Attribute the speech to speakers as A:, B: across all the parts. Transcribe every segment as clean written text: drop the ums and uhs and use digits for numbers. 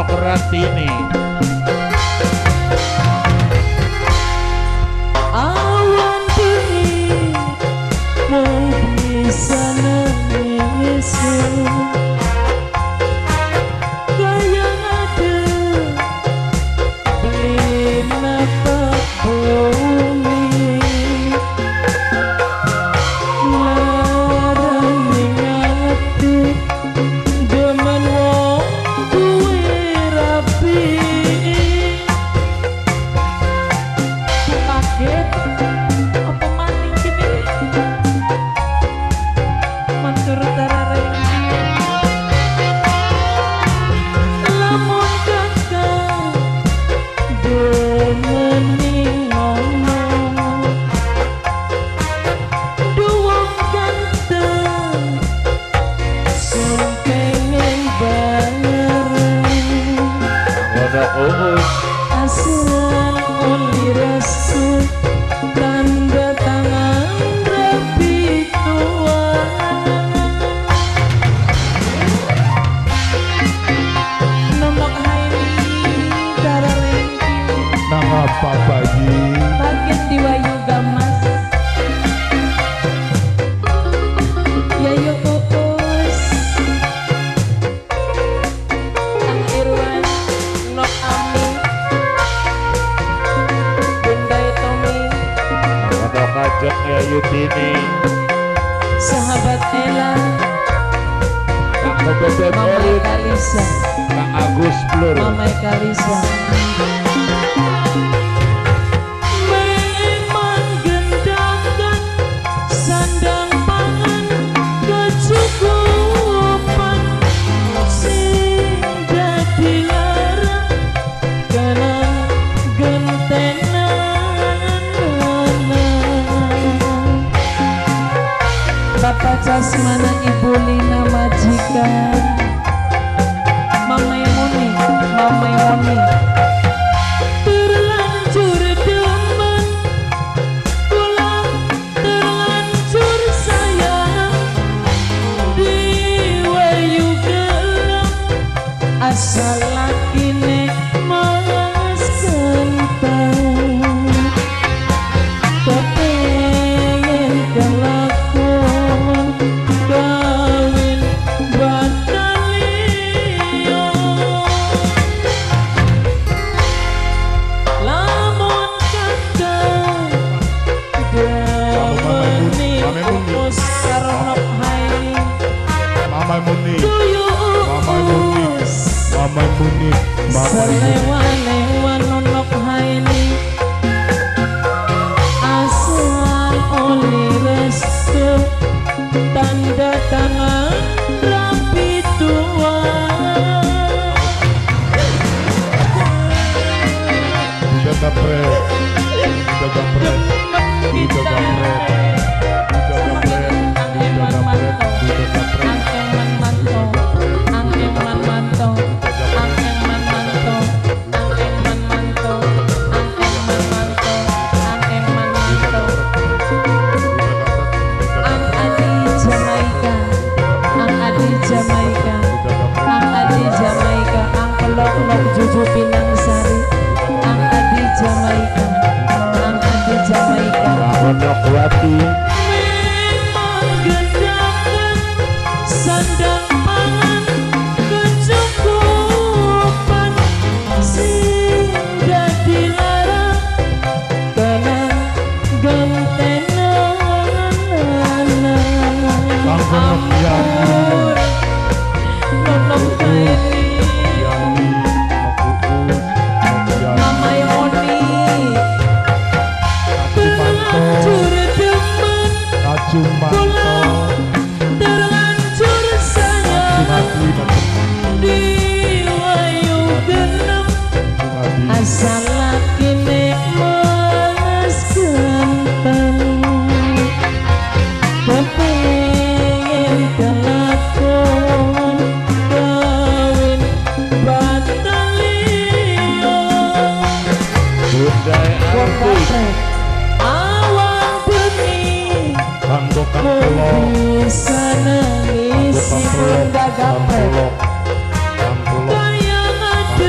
A: Ratini.
B: Awan dingin mau bisa nangis, kayak ada beli napak bumi, larang ngati demen wong duwe rapi. Kaget apa mati gini mantur tarareng lamun kakak demeni ngomong duwong ganteng sing pengen bareng
A: Ngono uus
B: asal oli resu tanda tangan rapi tua. Nomok haini dararengki
A: nang apa bayi
B: bagian diwayu gamas yayu uus Ang Irwan Nok Ami Bundai Tommy
A: ngono kajeng ya Yudini
B: sahabat Ella
A: Kang Bebek
B: Mamai
A: Elit
B: Kalisa
A: Kang Agus Blur
B: Mamai Kalisa memang gendakan sandang pangan kecukupan sing dadi larang kenang gentenan Bapak Casmana Ibu Lina majikan Mamai Muni terlanjur demen kula terlanjur sayang diwayu gelem asal lakine mas kentang kepengen kelakon kawin batalio lamun kakak demeni umus karo Nok Haini
A: Mamai Muni Mamai Muni
B: uus
A: Mamai Muni
B: selewan-lewan Nok Haini asal oli restu tanda tangan rapi tua.
A: Udah gapret Udah gapret Udah gapret
B: Juju Pinang Sari, Ang Adi Jamaika, Ang Adi Jamaika.
A: Nok Wati
B: Memang gendakan sandang pangan kecukupan sing dadi larang kenang gentenan
A: Kang Nok Yani
B: Nonok Haini
A: Yani Nok Uus Nok Yani
B: Mamai Oni
A: Kacumanto
B: terlanjur demen
A: Kacumanto
B: terlanjur sayang
A: Cimati
B: diwayu genep asal lakine mas ganteng kepengen kelakon kawin batalio
A: Bundai Artis
B: awan bening
A: Kanggo Kang Pulo
B: bisa nangis
A: Kanggo Kang Pulo
B: Bunda Gaprek
A: Kang Pulo
B: kayak ada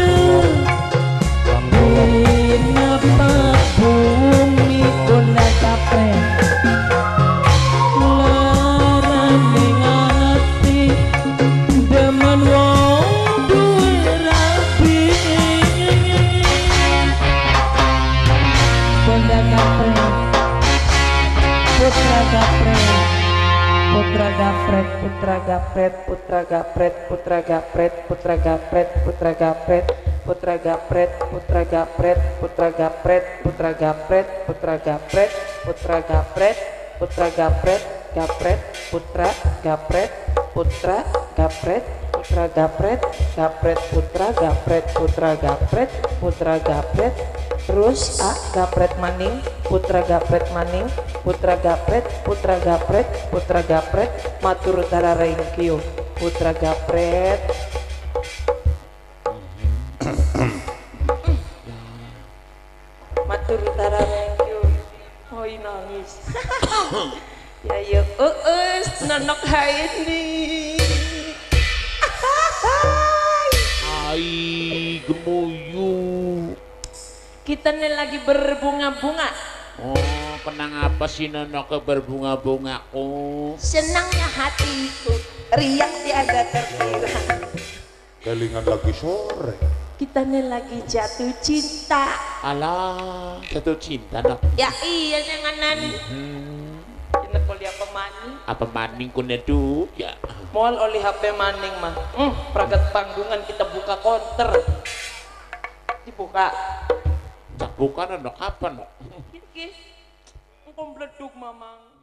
B: putra gapret putra gapret putra gapret putra gapret putra gapret putra gapret putra gapret putra gapret putra gapret putra gapret putra gapret putra gapret putra gapret gapret putra gapret putra gapret putra gapret gapret putra gapret putra gapret putra gapret terus gapret maning putra gapret maning putra gapret putra gapret matur utara rengkio putra gapret matur utara rengkio hoi nangis ya yuk nanok haini
C: ai gemuyu
B: kita nih lagi berbunga-bunga.
C: oh kenang apa sih nonok berbunga-bunga oh
B: Senangnya hatiku riang tiada terkira.
A: Kelingan lagi sore.
B: Kita nih lagi jatuh cinta.
C: alah jatuh cinta nak
B: Ya iya janganan. Ini kuliah pemaning.
C: apa maning kunedu ya
B: Moal oleh HP maning mah. Pragat panggungan kita buka konter. Dibuka.
C: cak bukan nonok apa nok
B: Gini. Engkau meleduk mamang.